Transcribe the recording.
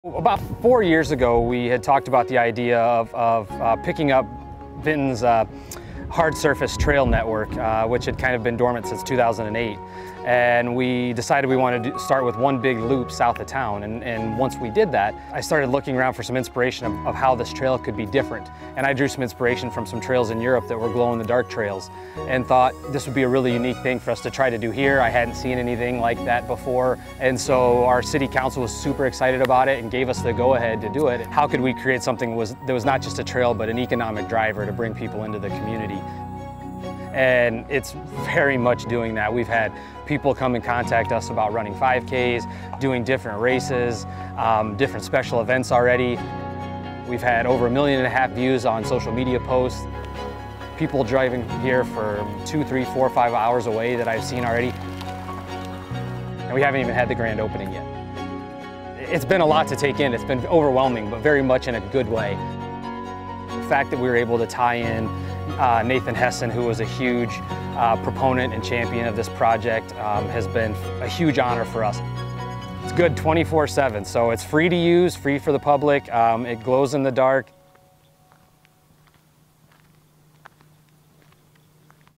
About 4 years ago, we had talked about the idea of picking up Vinton's hard surface trail network, which had kind of been dormant since 2008. And we decided we wanted to start with one big loop south of town. And once we did that, I started looking around for some inspiration of how this trail could be different. And I drew some inspiration from some trails in Europe that were glow-in-the-dark trails and thought this would be a really unique thing for us to try to do here. I hadn't seen anything like that before. And so our city council was super excited about it and gave us the go-ahead to do it. How could we create something that was not just a trail, but an economic driver to bring people into the community? And it's very much doing that. We've had people come and contact us about running 5Ks, doing different races, different special events already. We've had over 1.5 million views on social media posts. People driving here for 2, 3, 4, 5 hours away that I've seen already. And we haven't even had the grand opening yet. It's been a lot to take in. It's been overwhelming, but very much in a good way. The fact that we were able to tie in Nathan Hessen, who was a huge proponent and champion of this project, has been a huge honor for us. It's good 24/7, so it's free to use, free for the public. It glows in the dark.